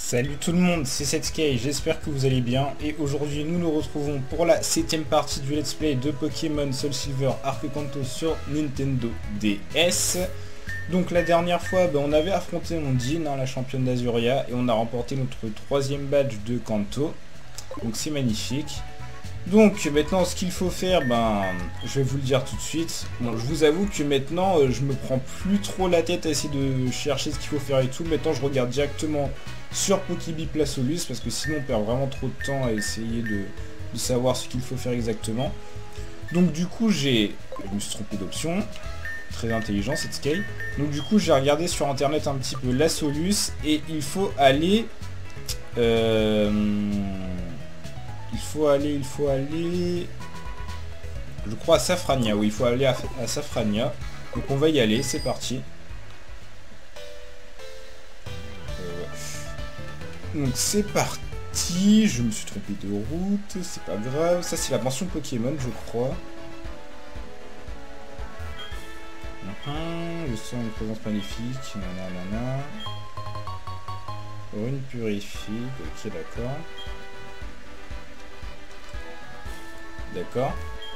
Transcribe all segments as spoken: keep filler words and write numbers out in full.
Salut tout le monde, c'est Setsuke, j'espère que vous allez bien et aujourd'hui nous nous retrouvons pour la septième partie du let's play de Pokémon Soul Silver Arc Kanto sur Nintendo D S. Donc la dernière fois ben, on avait affronté Ondine, hein, la championne d'Azuria, et on a remporté notre troisième badge de Kanto, donc c'est magnifique. Donc maintenant ce qu'il faut faire, ben je vais vous le dire tout de suite. Bon, je vous avoue que maintenant euh, je me prends plus trop la tête à essayer de chercher ce qu'il faut faire et tout. Maintenant je regarde directement sur Pokébip la Solus parce que sinon on perd vraiment trop de temps à essayer de, de savoir ce qu'il faut faire exactement. Donc du coup j'ai... Je me suis trompé d'option. Très intelligent cette scale. Donc du coup j'ai regardé sur internet un petit peu la Solus et il faut aller... Euh... Il faut aller, il faut aller... Je crois à Safrania, oui, il faut aller à, à Safrania. Donc on va y aller, c'est parti. Euh, ouais. Donc c'est parti, je me suis trompé de route, c'est pas grave. Ça c'est la pension Pokémon, je crois. Uh-huh, je sens une présence magnifique, nanana. Rune purifique, ok d'accord. D'accord.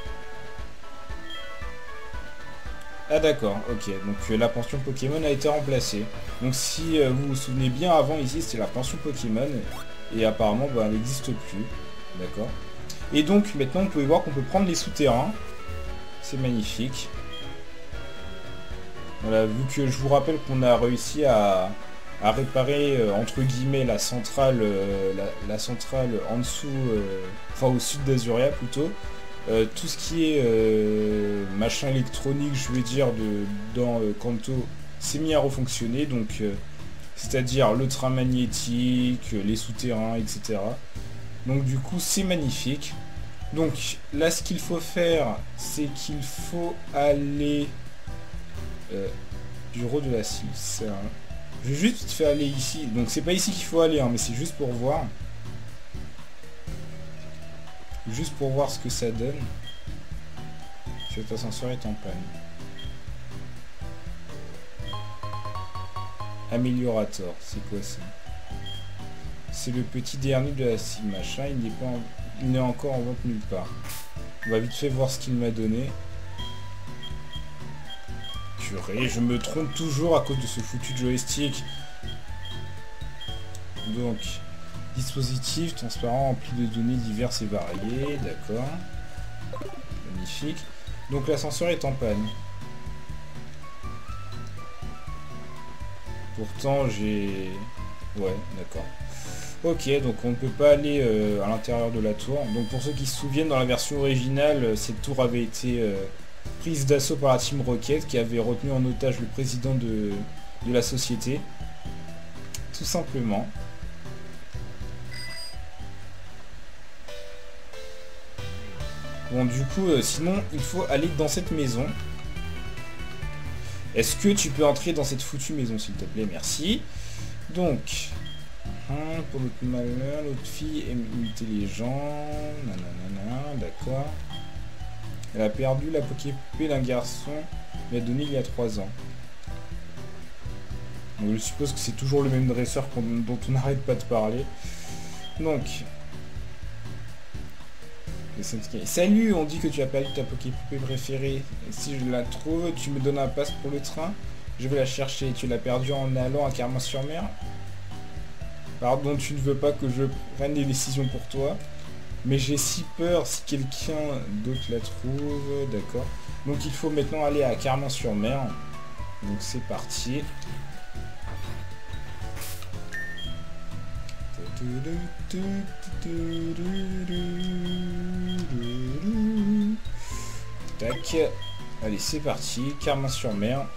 Ah d'accord, ok. Donc euh, la pension Pokémon a été remplacée. Donc si euh, vous vous souvenez bien, avant ici c'était la pension Pokémon. Et apparemment bah, elle n'existe plus. D'accord. Et donc maintenant vous pouvez voir qu'on peut prendre les souterrains. C'est magnifique. Voilà, vu que je vous rappelle qu'on a réussi à, à réparer euh, entre guillemets la centrale, euh, la, la centrale en dessous, euh, enfin au sud d'Azuria plutôt. Euh, tout ce qui est euh, machin électronique, je veux dire, de, dans euh, Kanto, s'est mis à refonctionner, donc euh, c'est-à-dire le train magnétique, les souterrains, et cetera. Donc du coup, c'est magnifique. Donc là, ce qu'il faut faire, c'est qu'il faut aller euh, bureau de la six. Hein. Je vais juste faire aller ici. Donc c'est pas ici qu'il faut aller, hein, mais c'est juste pour voir. Juste pour voir ce que ça donne. Cet ascenseur est en panne. Améliorator, c'est quoi ça? C'est le petit dernier de la cible machin, il n'est pas en... il n'est encore en vente nulle part. On va vite fait voir ce qu'il m'a donné. Purée, je me trompe toujours à cause de ce foutu joystick. Donc... dispositif transparent rempli de données diverses et variées, d'accord. Magnifique. Donc l'ascenseur est en panne. Pourtant j'ai... Ouais, d'accord. Ok, donc on ne peut pas aller euh, à l'intérieur de la tour. Donc pour ceux qui se souviennent, dans la version originale, cette tour avait été euh, prise d'assaut par la Team Rocket qui avait retenu en otage le président de, de la société. Tout simplement. Bon, du coup, euh, sinon, il faut aller dans cette maison. Est-ce que tu peux entrer dans cette foutue maison, s'il te plaît? Merci. Donc, hein, pour notre malheur, notre fille aime imiter les gens. Nanana, d'accord. Elle a perdu la Poképée d'un garçon lui a donné il y a trois ans. Donc, je suppose que c'est toujours le même dresseur dont on n'arrête pas de parler. Donc... Salut, on dit que tu as perdu ta Poképée préférée. Et si je la trouve, tu me donnes un pass pour le train. Je vais la chercher. Tu l'as perdue en allant à Carmin-sur-Mer. Pardon, tu ne veux pas que je prenne des décisions pour toi. Mais j'ai si peur si quelqu'un d'autre la trouve. D'accord. Donc il faut maintenant aller à Carmin-sur-Mer. Donc c'est parti. Tac. Allez, c'est parti. Carmin-sur-Mer.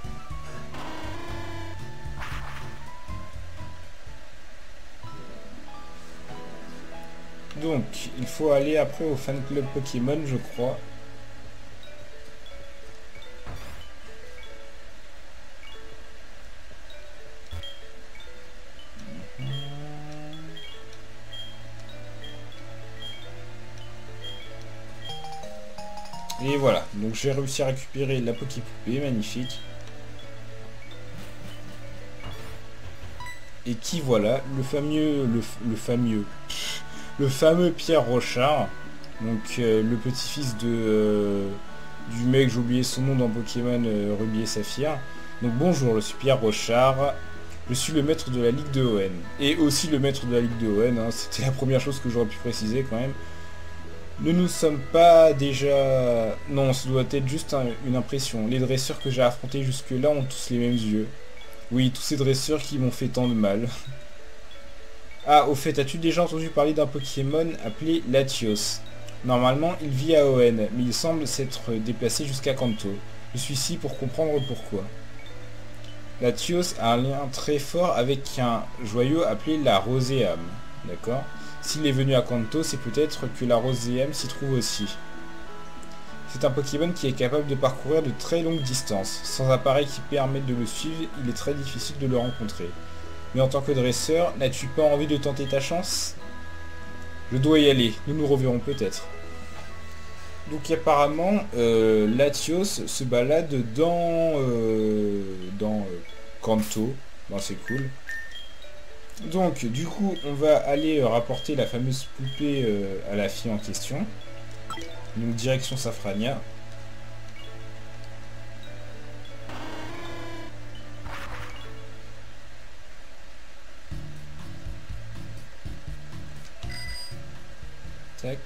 Donc, il faut aller après au fan club Pokémon, je crois. Et voilà, donc j'ai réussi à récupérer la Poképée, magnifique. et qui voilà, le fameux, le, le fameux, le fameux Pierre Rochard, donc euh, le petit-fils de euh, du mec, j'ai oublié son nom dans Pokémon euh, Ruby et Saphir. Donc bonjour, je suis Pierre Rochard, je suis le maître de la Ligue de Hoenn, et aussi le maître de la Ligue de Hoenn, hein, c'était la première chose que j'aurais pu préciser quand même. Nous ne sommes pas déjà... Non, ça doit être juste un, une impression. Les dresseurs que j'ai affrontés jusque-là ont tous les mêmes yeux. Oui, tous ces dresseurs qui m'ont fait tant de mal. Ah, au fait, as-tu déjà entendu parler d'un Pokémon appelé Latios? Normalement, il vit à Hoenn, mais il semble s'être déplacé jusqu'à Kanto. Je suis ici pour comprendre pourquoi. Latios a un lien très fort avec un joyau appelé la Roséame. D'accord? S'il est venu à Kanto, c'est peut-être que la Roséame s'y trouve aussi. C'est un Pokémon qui est capable de parcourir de très longues distances. Sans appareil qui permette de le suivre, il est très difficile de le rencontrer. Mais en tant que dresseur, n'as-tu pas envie de tenter ta chance? Je dois y aller, nous nous reverrons peut-être. Donc apparemment, euh, Latios se balade dans, euh, dans euh, Kanto. Bon, c'est cool. Donc du coup, on va aller euh, rapporter la fameuse poupée euh, à la fille en question. Donc direction Safrania. Tac.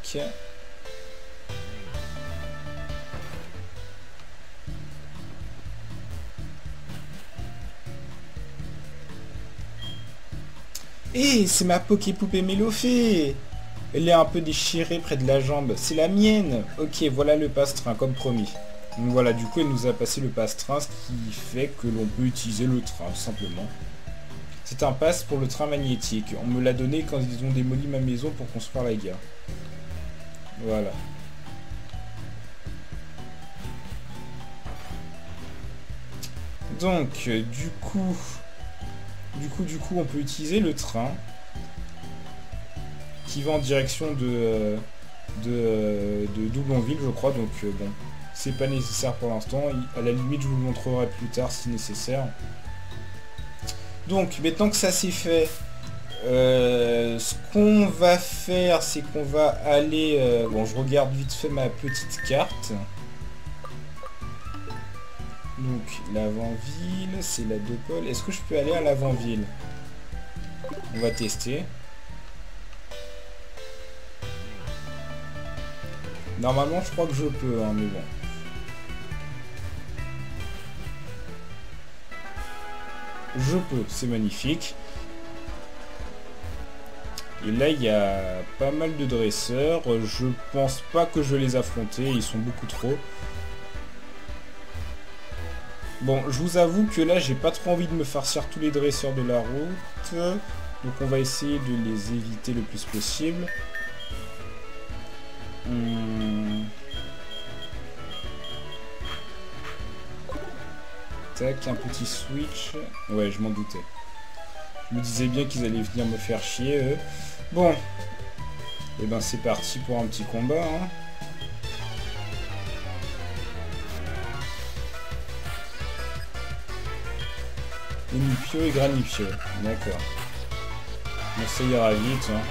Eh, c'est ma Poké-poupée Mélofée. Elle est un peu déchirée près de la jambe. C'est la mienne. Ok, voilà le passe-train, comme promis. Donc voilà, du coup, elle nous a passé le passe-train, ce qui fait que l'on peut utiliser le train, tout simplement. C'est un pass pour le train magnétique. On me l'a donné quand ils ont démoli ma maison pour construire la gare. Voilà. Donc, euh, du coup... Du coup, du coup, on peut utiliser le train qui va en direction de, euh, de, euh, de Doublonville, je crois. Donc, euh, bon, c'est pas nécessaire pour l'instant. À la limite, je vous le montrerai plus tard si nécessaire. Donc, maintenant que ça c'est fait, euh, ce qu'on va faire, c'est qu'on va aller... Euh, bon, je regarde vite fait ma petite carte. Donc, l'avant-ville, c'est la Dopole. Est-ce que je peux aller à l'avant-ville? On va tester. Normalement, je crois que je peux, hein, mais bon. Je peux, c'est magnifique. Et là, il y a pas mal de dresseurs. Je pense pas que je vais les affronter, ils sont beaucoup trop. Bon, je vous avoue que là, j'ai pas trop envie de me farcir tous les dresseurs de la route. Donc on va essayer de les éviter le plus possible. Hum... Tac, un petit switch. Ouais, je m'en doutais. Je me disais bien qu'ils allaient venir me faire chier, eux. Bon. Et ben c'est parti pour un petit combat, hein. Unipio et Granipio, d'accord. Bon, ça ira vite, hein.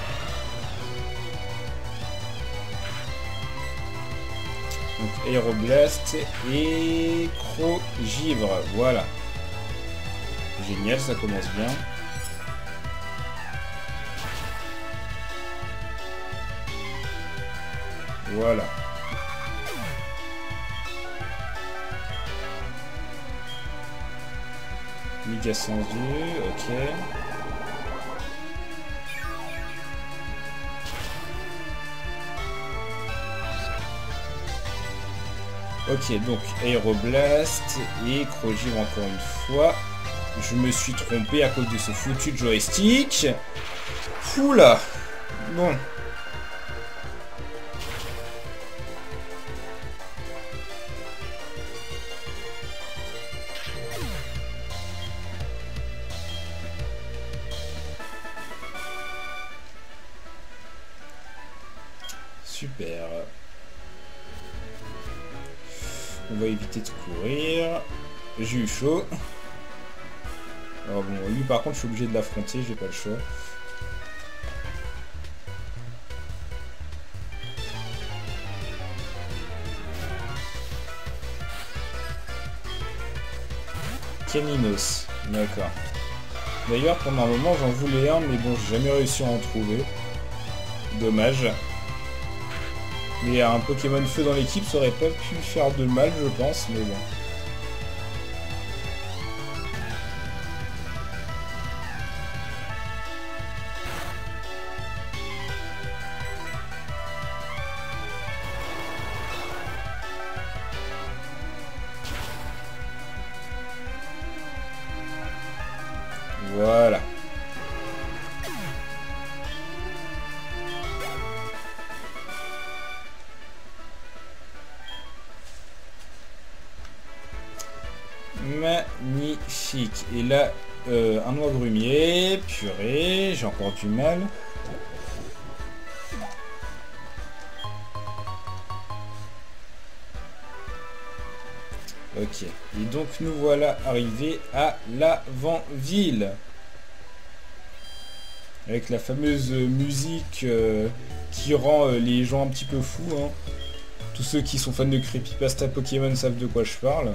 Donc Aéroblast et Crogivre, voilà. Génial, ça commence bien. Voilà. Méga sans yeux, ok. Ok, donc Aéroblast et Crogivre encore une fois. Je me suis trompé à cause de ce foutu joystick. Oula. Bon. Super. On va éviter de courir. J'ai eu chaud. Alors bon, lui par contre je suis obligé de l'affronter, j'ai pas le choix. Caninos, d'accord. D'ailleurs pendant un moment j'en voulais un mais bon j'ai jamais réussi à en trouver. Dommage. Mais un Pokémon feu dans l'équipe ça aurait pas pu faire de mal je pense, mais bon. Voilà. Magnifique. Et là, euh, un noix grumier. Purée, j'ai encore du mal. Ok. Et donc nous voilà arrivés à l'avant-ville. Avec la fameuse musique euh, qui rend euh, les gens un petit peu fous. Hein. Tous ceux qui sont fans de creepypasta Pokémon savent de quoi je parle.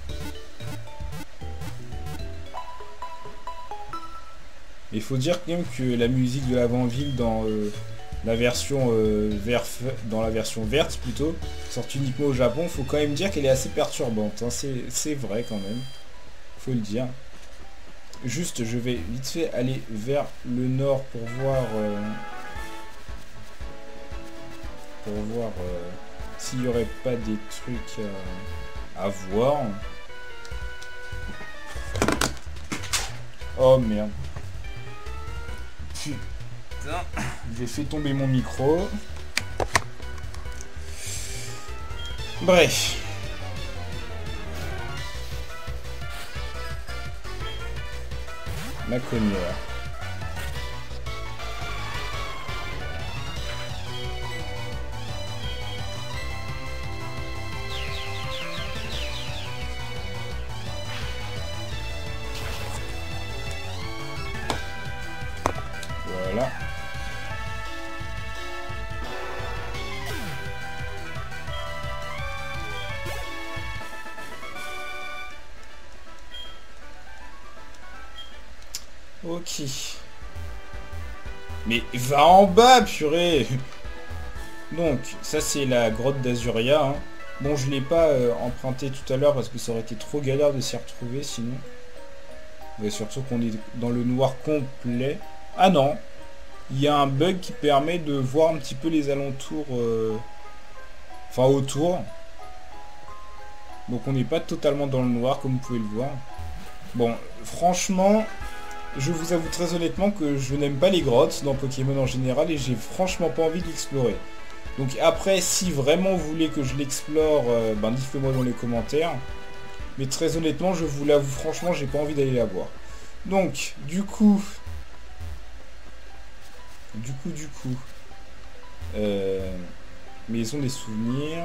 Il faut dire quand même que la musique de l'avant-ville dans euh, la version euh, vert, dans la version verte plutôt, sortie uniquement au Japon, faut quand même dire qu'elle est assez perturbante. Hein. C'est vrai quand même. Faut le dire. Juste, je vais vite fait aller vers le nord pour voir euh, pour voir euh, s'il n'y aurait pas des trucs euh, à voir. Oh merde. Putain, j'ai fait tomber mon micro. Bref. Ma cognure. Voilà. Ok. Mais va en bas, purée. Donc, ça c'est la grotte d'Azuria. Hein. Bon, je l'ai pas euh, emprunté tout à l'heure parce que ça aurait été trop galère de s'y retrouver sinon. Ouais, surtout qu'on est dans le noir complet. Ah non. Il y a un bug qui permet de voir un petit peu les alentours. Euh... Enfin, autour. Donc on n'est pas totalement dans le noir comme vous pouvez le voir. Bon, franchement... Je vous avoue très honnêtement que je n'aime pas les grottes dans Pokémon en général et j'ai franchement pas envie de l'explorer. Donc après, si vraiment vous voulez que je l'explore, euh, ben dites-le moi dans les commentaires. Mais très honnêtement, je vous l'avoue franchement, j'ai pas envie d'aller la voir. Donc, du coup... Du coup, du coup... Euh, maison des souvenirs...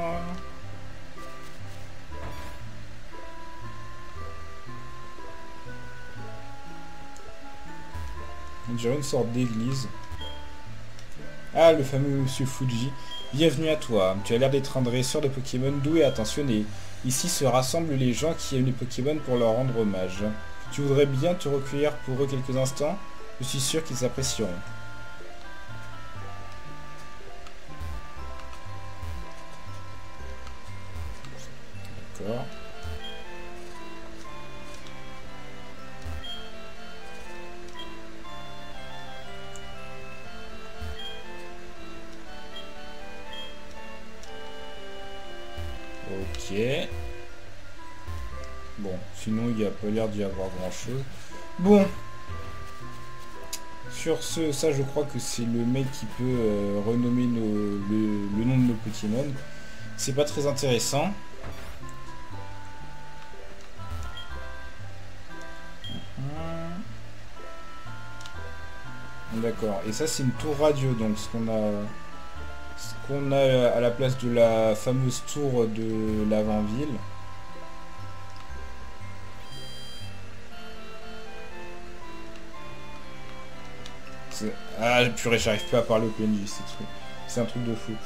On dirait une sorte d'église. Ah, le fameux Monsieur Fuji. Bienvenue à toi. Tu as l'air d'être un dresseur de Pokémon doux et attentionné. Ici se rassemblent les gens qui aiment les Pokémon pour leur rendre hommage. Tu voudrais bien te recueillir pour eux quelques instants? Je suis sûr qu'ils apprécieront. D'accord. Ok. Bon, sinon il n'y a pas l'air d'y avoir grand chose. Bon. Sur ce, ça je crois que c'est le mec qui peut euh, renommer nos, le, le nom de nos Pokémon. C'est pas très intéressant. D'accord. Et ça c'est une tour radio, donc ce qu'on a... Ce qu'on a à la place de la fameuse tour de l'avant-ville. Ah purée, j'arrive plus à parler au P N J, c'est truc. C'est un truc de fou.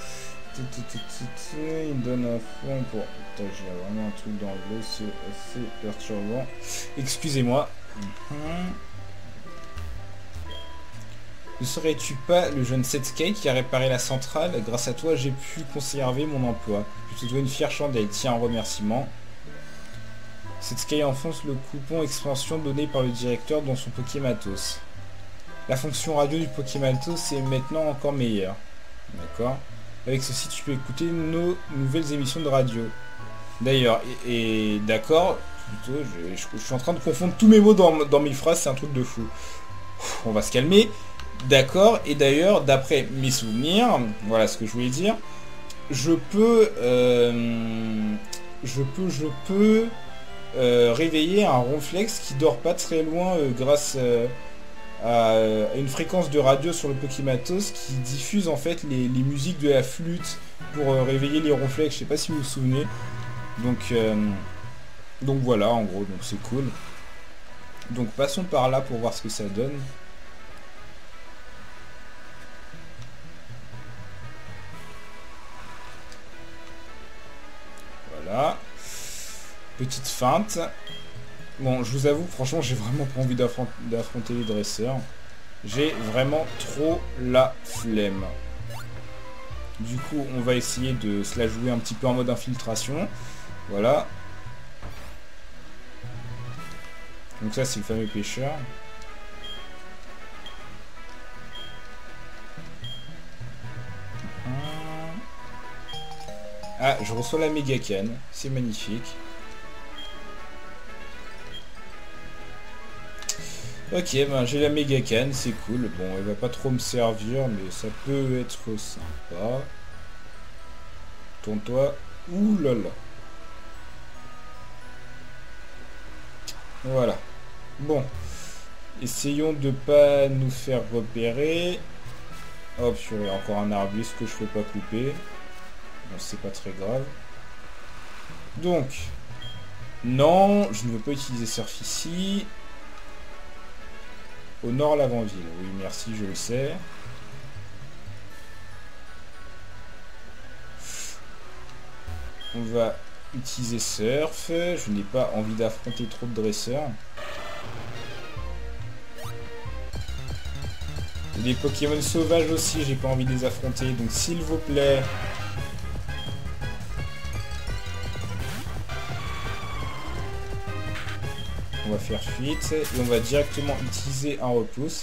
Il me donne un fond pour... Putain, j'ai vraiment un truc dans le dos, c'est assez perturbant. Excusez-moi. Mm-hmm. Ne serais-tu pas le jeune Setsuke qui a réparé la centrale? Grâce à toi, j'ai pu conserver mon emploi. Je te dois une fière chandelle. Tiens, un remerciement. Setsuke enfonce le coupon expansion donné par le directeur dans son Pokématos. La fonction radio du Pokématos est maintenant encore meilleure. D'accord. Avec ceci, tu peux écouter nos nouvelles émissions de radio. D'ailleurs, et, et d'accord, plutôt, je, je, je suis en train de confondre tous mes mots dans, dans mes phrases, c'est un truc de fou. On va se calmer. D'accord, et d'ailleurs, d'après mes souvenirs, voilà ce que je voulais dire, je peux, euh, je peux, je peux euh, réveiller un ronflex qui dort pas très loin euh, grâce euh, à, à une fréquence de radio sur le Pokématos qui diffuse en fait les, les musiques de la flûte pour euh, réveiller les ronflex. Je sais pas si vous vous souvenez. Donc, euh, donc voilà, en gros, donc c'est cool. Donc passons par là pour voir ce que ça donne. Voilà. Petite feinte. Bon, je vous avoue, franchement, j'ai vraiment pas envie d'affronter les dresseurs. J'ai vraiment trop la flemme. Du coup, on va essayer de se la jouer un petit peu en mode infiltration. Voilà. Donc ça, c'est le fameux pêcheur. Ah, je reçois la méga canne. C'est magnifique. Ok, ben j'ai la méga canne, c'est cool. Bon, elle va pas trop me servir, mais ça peut être sympa. Tourne-toi. Ouh là là. Voilà. Bon. Essayons de pas nous faire repérer. Hop, il y a encore un arbuste que je peux pas couper. Bon, c'est pas très grave. Donc, non, je ne veux pas utiliser surf ici. Au nord, l'avant-ville. Oui, merci, je le sais. On va utiliser surf. Je n'ai pas envie d'affronter trop de dresseurs. Les Pokémon sauvages aussi, j'ai pas envie de les affronter. Donc, s'il vous plaît... On va faire fuite et on va directement utiliser un repousse.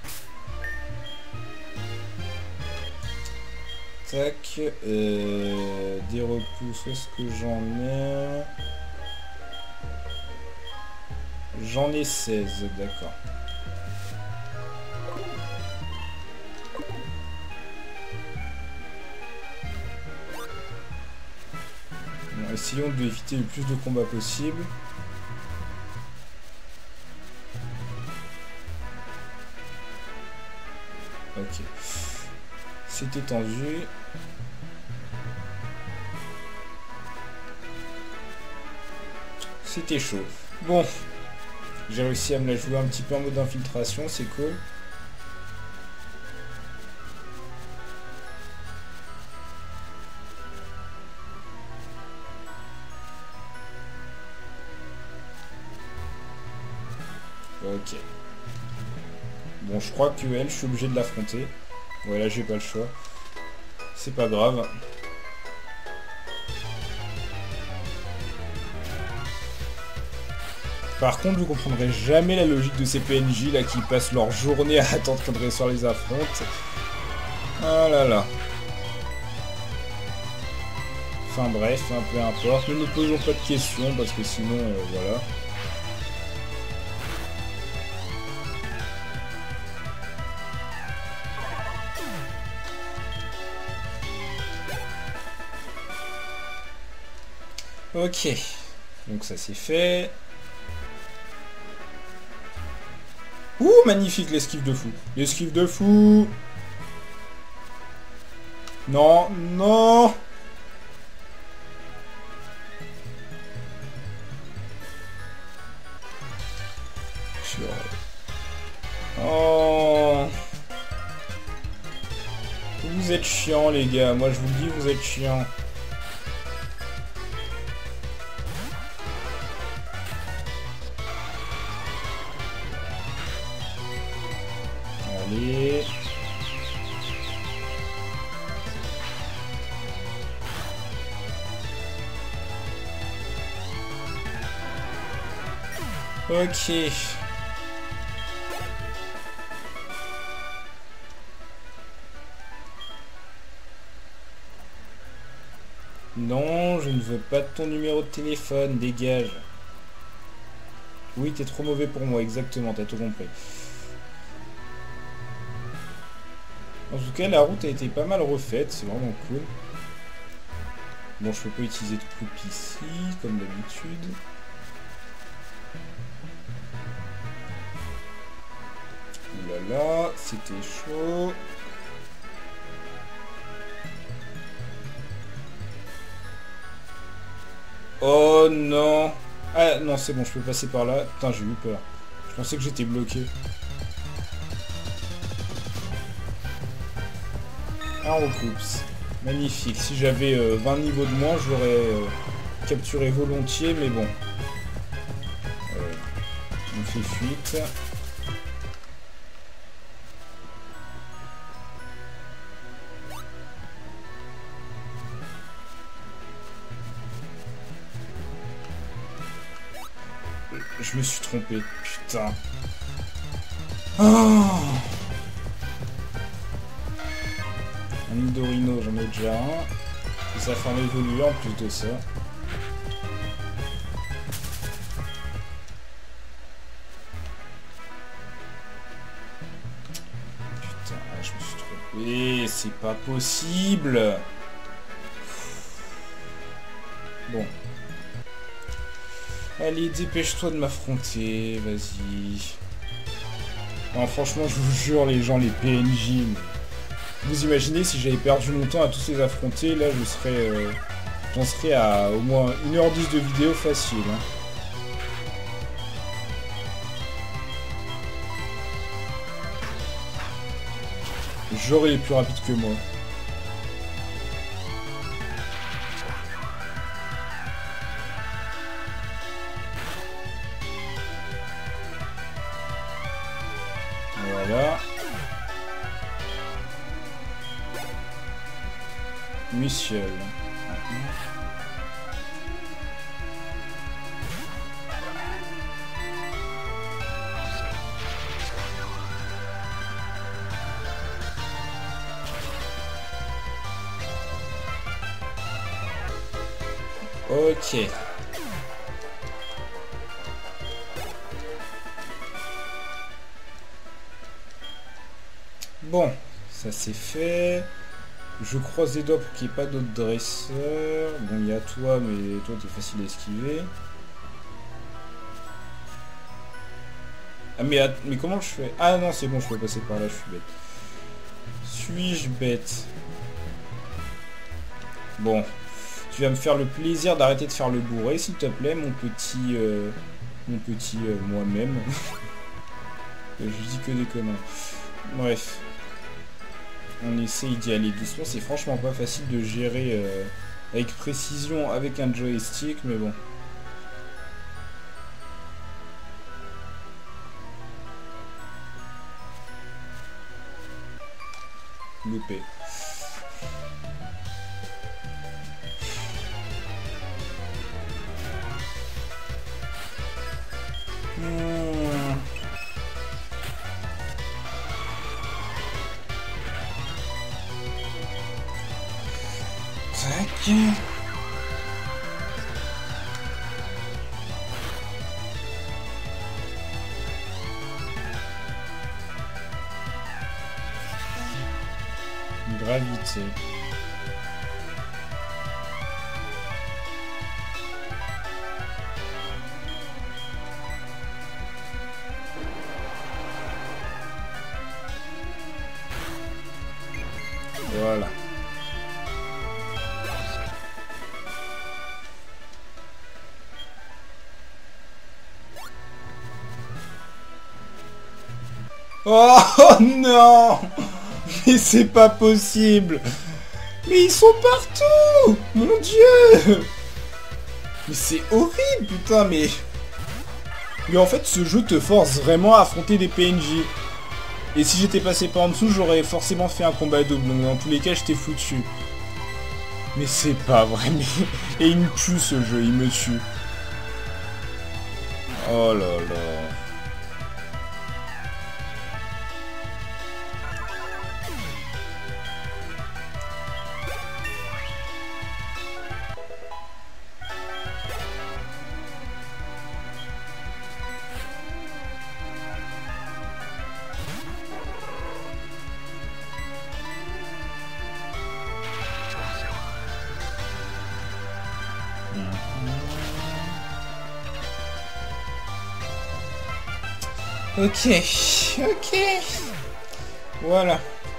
Tac. Euh, des repousses, où est-ce que j'en ai? J'en ai seize, d'accord. Bon, essayons d'éviter le plus de combats possible. Ok. C'est étendu. C'était chaud. Bon. J'ai réussi à me la jouer un petit peu en mode infiltration, c'est cool. Ok. Bon, je crois que elle, je suis obligé de l'affronter. Voilà, j'ai pas le choix. C'est pas grave. Par contre, vous comprendrez jamais la logique de ces P N J là qui passent leur journée à attendre qu'un dresseur les affronte. Ah là là. Enfin bref, hein, peu importe. Ne nous posons pas de questions parce que sinon, euh, voilà. Ok, donc ça c'est fait. Ouh, magnifique l'esquive de fou. L'esquive de fou. Non, non. Oh. Vous êtes chiants les gars, moi je vous le dis, vous êtes chiants. Allez. Ok. Non, je ne veux pas de ton numéro de téléphone, dégage. Oui, t'es trop mauvais pour moi, exactement, t'as tout compris. En tout cas, la route a été pas mal refaite, c'est vraiment cool. Bon, je peux pas utiliser de coupe ici, comme d'habitude. Oulala, c'était chaud. Oh non. Ah non, c'est bon, je peux passer par là. Putain, j'ai eu peur. Je pensais que j'étais bloqué. Un recoups. Magnifique. Si j'avais euh, vingt niveaux de moins, je l'aurais euh, capturé volontiers, mais bon. Euh, on fait fuite. Je me suis trompé. Putain. Oh, un Midorino, j'en ai déjà un. Et ça fait un évoluer en plus de ça. Putain, je me suis trompé. C'est pas possible. Bon. Allez, dépêche-toi de m'affronter, vas-y. Non, franchement, je vous jure, les gens, les P N J, mais... Vous imaginez si j'avais perdu mon temps à tous les affronter, là, je serais... Euh... J'en serais à au moins une heure dix de vidéo facile. Hein. J'aurais les plus rapides que moi. Voilà. Michel. Ok. Bon, ça c'est fait. Je croise les doigts pour qu'il n'y ait pas d'autres dresseurs. Bon, il y a toi, mais toi t'es facile à esquiver. Ah mais, mais comment je fais? Ah non, c'est bon, je peux passer par là, je suis bête. Suis-je bête? Bon, tu vas me faire le plaisir d'arrêter de faire le bourré, s'il te plaît, mon petit... Euh, mon petit euh, moi-même. Je dis que des conneries. Bref. On essaye d'y aller doucement. C'est franchement pas facile de gérer euh, avec précision avec un joystick, mais bon. Loupé. Hmm. Tac. Gravité. Voilà. Oh non! Mais c'est pas possible. Mais ils sont partout. Mon dieu. Mais c'est horrible, putain, mais... Mais en fait, ce jeu te force vraiment à affronter des P N J. Et si j'étais passé par en dessous, j'aurais forcément fait un combat double. Donc dans tous les cas, j'étais foutu. Mais c'est pas vrai. Mais... Et il me tue ce jeu, il me tue. Oh là là. Ok, ok, voilà.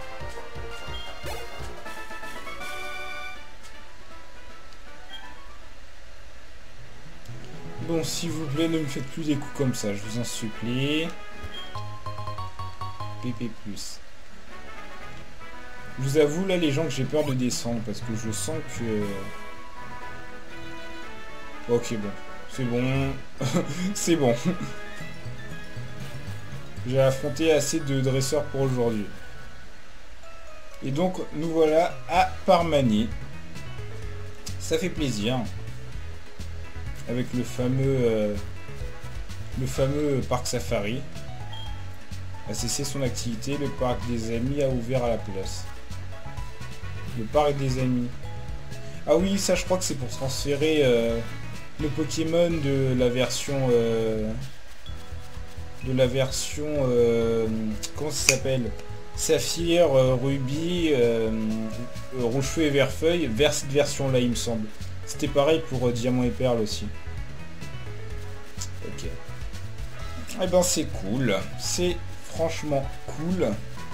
Bon, s'il vous plaît, ne me faites plus des coups comme ça, je vous en supplie. P P plus. Je vous avoue, là, les gens, que j'ai peur de descendre, parce que je sens que... Ok, bon. C'est bon. C'est bon. J'ai affronté assez de dresseurs pour aujourd'hui. Et donc, nous voilà à Parmanie. Ça fait plaisir. Avec le fameux... Euh, le fameux parc safari. A cessé son activité. Le parc des amis a ouvert à la place. Le parc des amis. Ah oui, ça je crois que c'est pour transférer euh, le Pokémon de la version... Euh, de la version euh, comment ça s'appelle, Saphir, euh, Ruby, euh, euh, Rouge-Feu et Vert-Feuille vers cette version là, il me semble. C'était pareil pour euh, Diamant et Perle aussi. Ok. Eh ben c'est cool, c'est franchement cool.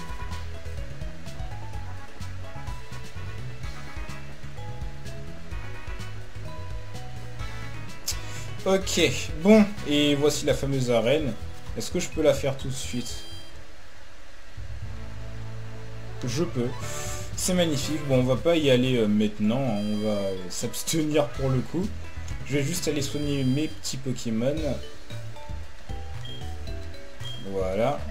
Ok, bon, et voici la fameuse arène. Est-ce que je peux la faire tout de suite? Je peux. C'est magnifique. Bon, on va pas y aller euh, maintenant. Hein. On va euh, s'abstenir pour le coup. Je vais juste aller soigner mes petits Pokémon. Voilà.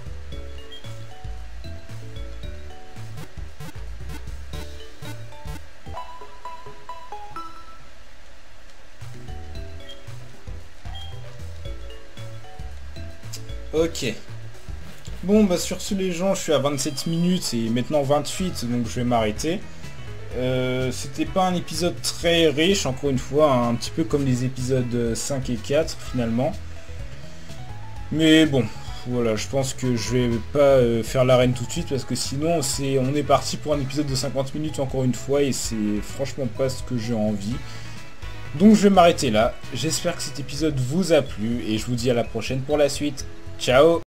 Ok. Bon, bah sur ce les gens, je suis à vingt-sept minutes et maintenant vingt-huit, donc je vais m'arrêter. Euh, C'était pas un épisode très riche, encore une fois, hein, un petit peu comme les épisodes cinq et quatre finalement. Mais bon, voilà, je pense que je vais pas euh, faire l'arène tout de suite parce que sinon c'est, on est parti pour un épisode de cinquante minutes encore une fois et c'est franchement pas ce que j'ai envie. Donc je vais m'arrêter là. J'espère que cet épisode vous a plu et je vous dis à la prochaine pour la suite. Ciao!